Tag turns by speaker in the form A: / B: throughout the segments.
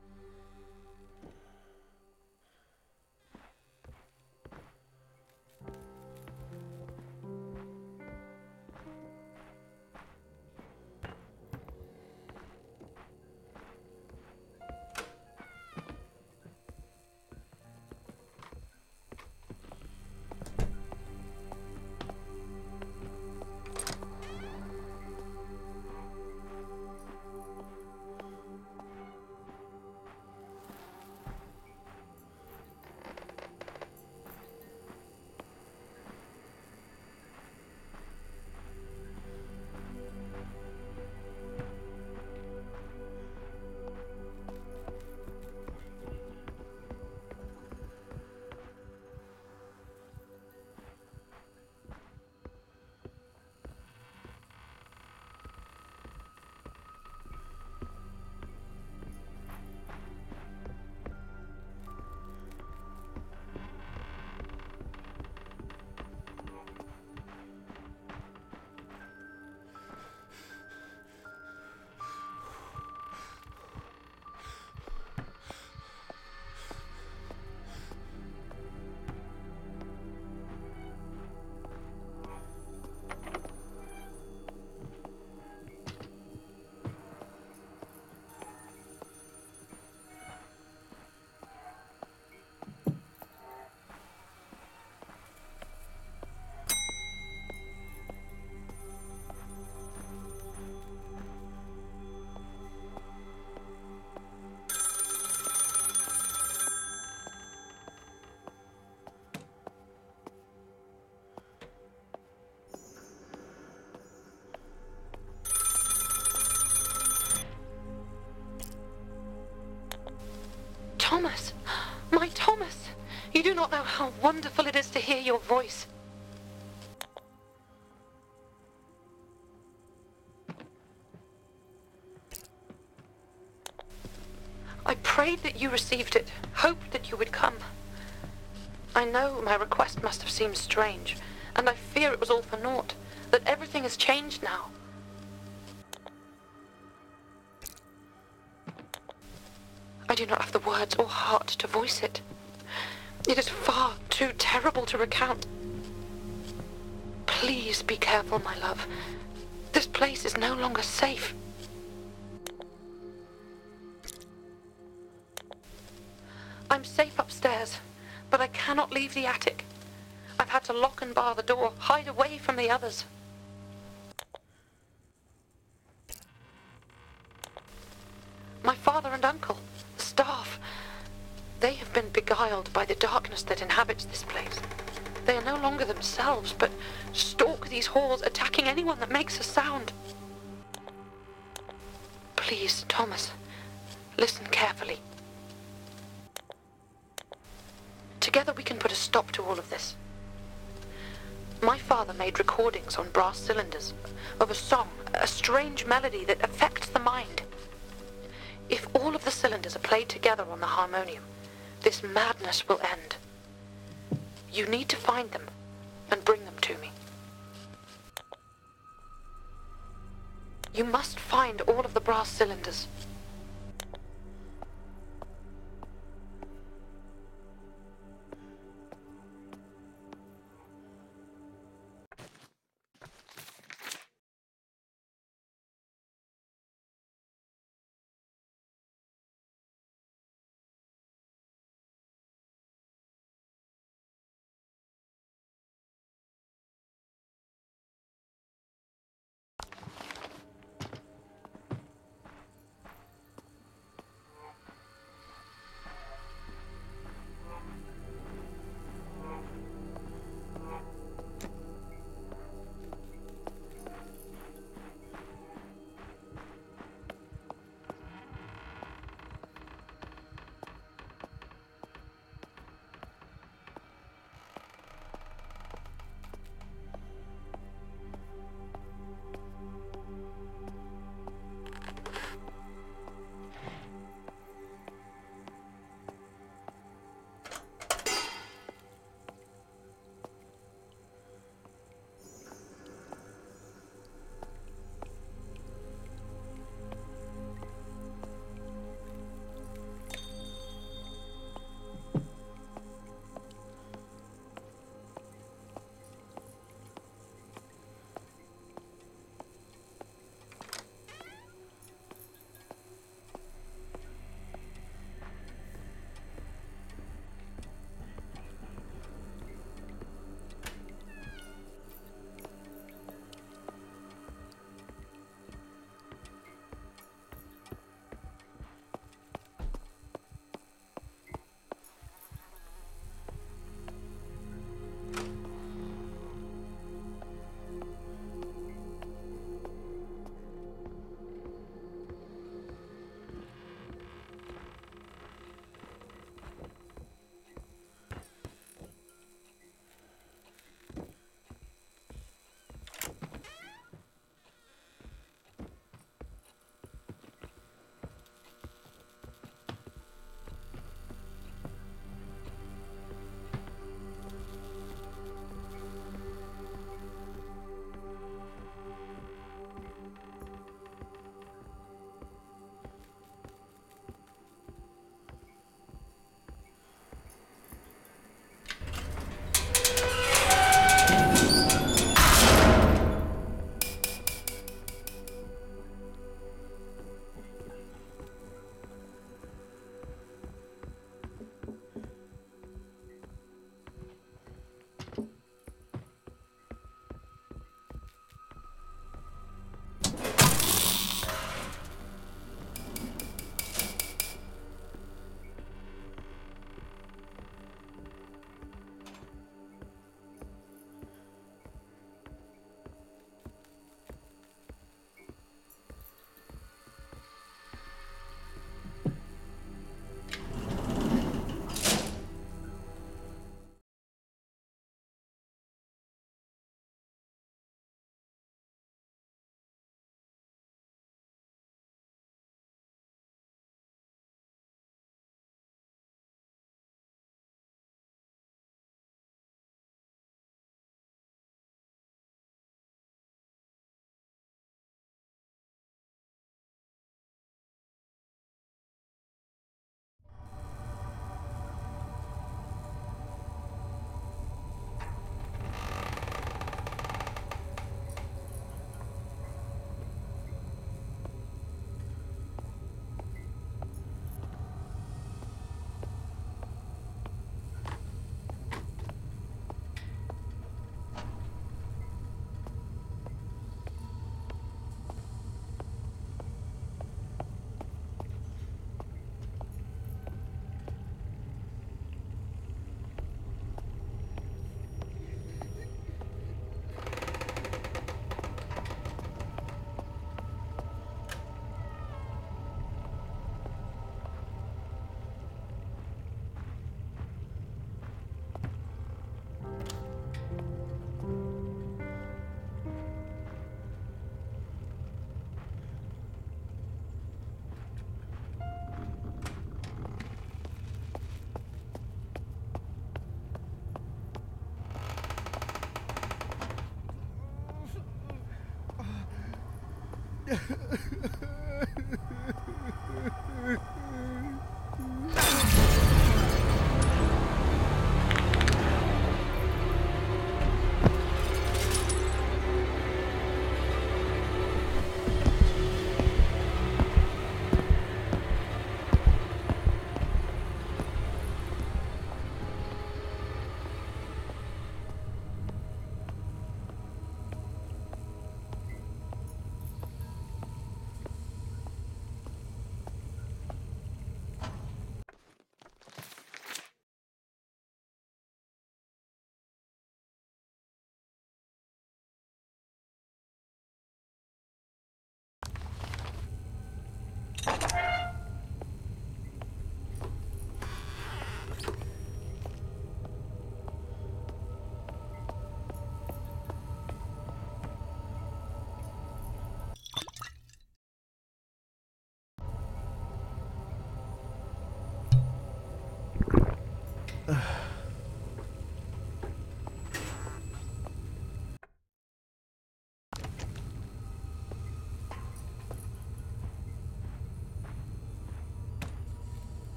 A: Thomas! My Thomas! You do not know how wonderful it is to hear your voice. I prayed that you received it, hoped that you would come. I know my request must have seemed strange, and I fear it was all for naught, that everything has changed now. I do not have the words or heart to voice it. It is far too terrible to recount. Please be careful, my love. This place is no longer safe. I'm safe upstairs, but I cannot leave the attic. I've had to lock and bar the door, hide away from the others. My father and uncle, the staff, they have been beguiled by the darkness that inhabits this place. They are no longer themselves, but stalk these halls, attacking anyone that makes a sound. Please, Thomas, listen carefully. Together we can put a stop to all of this. My father made recordings on brass cylinders of a song, a strange melody that affects the mind. If all of the cylinders are played together on the harmonium, this madness will end. You need to find them and bring them to me. You must find all of the brass cylinders.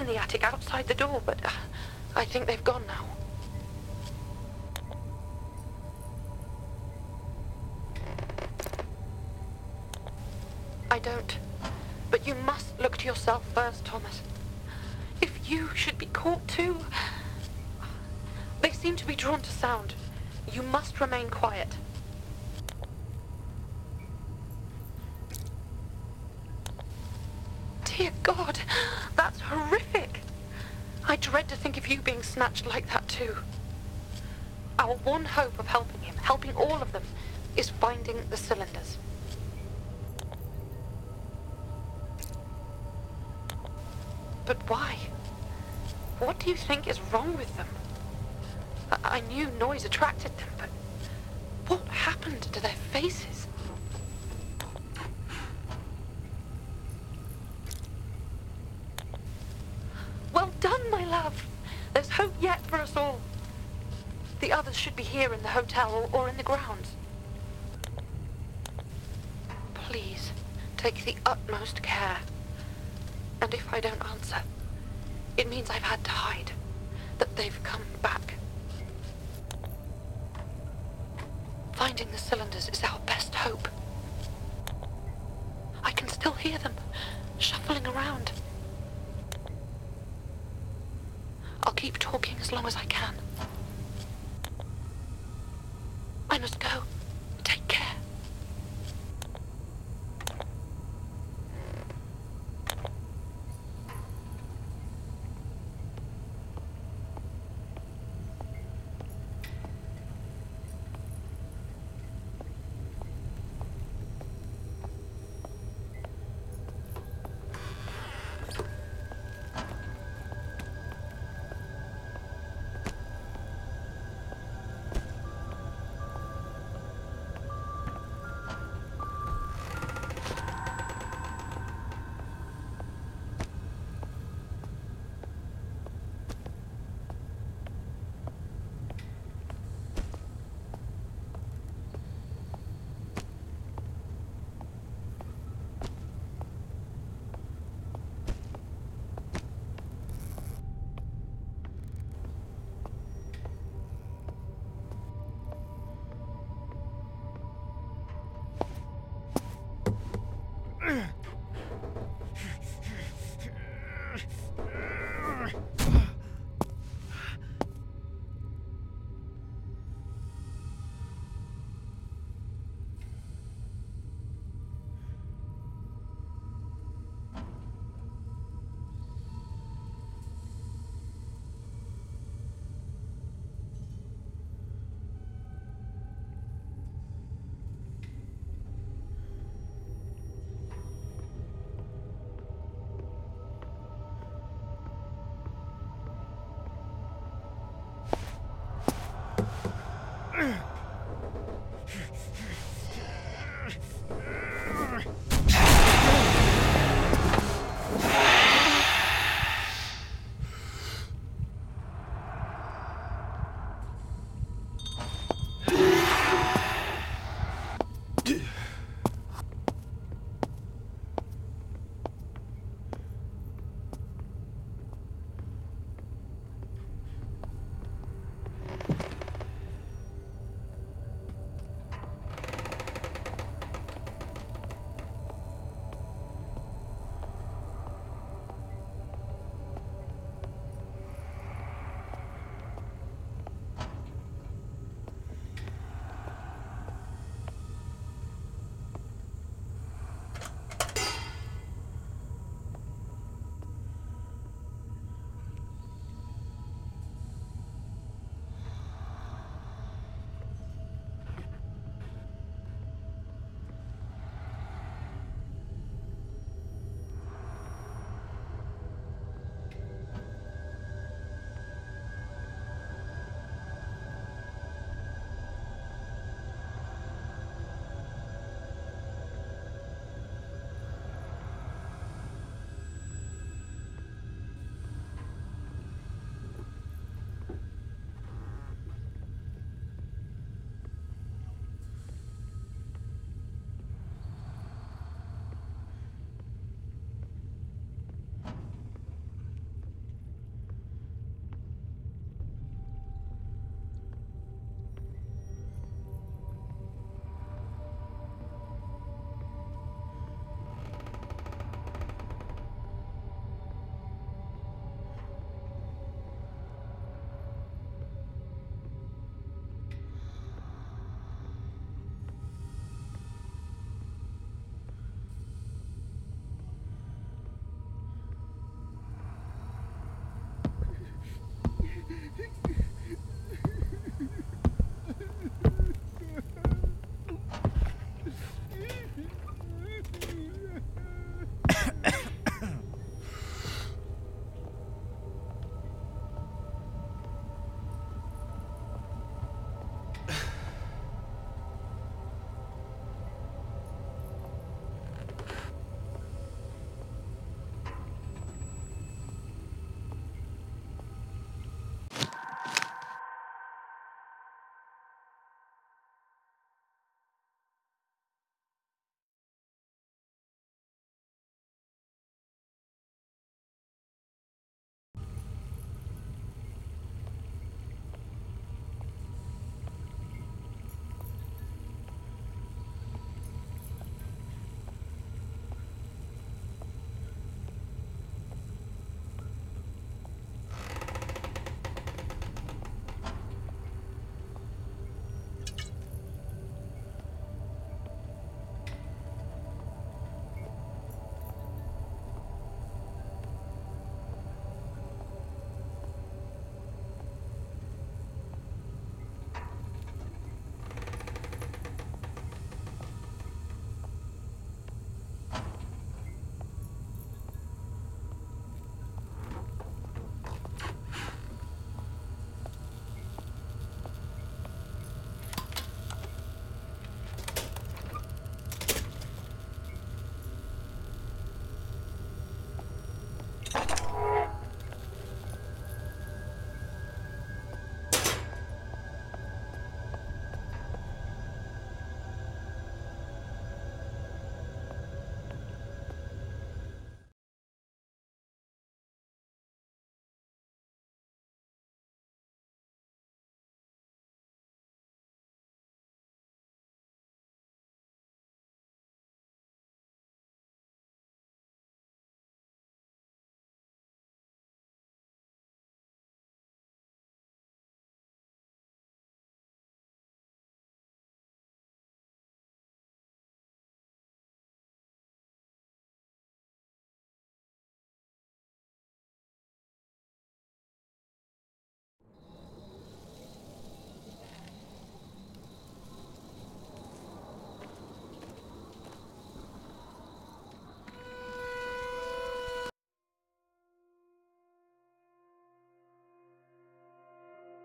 A: in the attic outside the door, but I think they've gone now. I don't. But you must look to yourself first, Thomas. If you should be caught too... They seem to be drawn to sound. You must remain quiet. Dear God, that's horrific. I dread to think of you being snatched like that too. Our one hope of helping him, helping all of them, is finding the cylinders. But why? What do you think is wrong with them? I knew noise attracted them, but what happened to their faces? Well done, my love. There's hope yet for us all. The others should be here in the hotel or in the grounds. Please, take the utmost care. And if I don't answer, it means I've had to hide, that they've come back. Finding the cylinders is our best hope. I can still hear them, shuffling around. I'll keep talking as long as I can. I must go. Take care.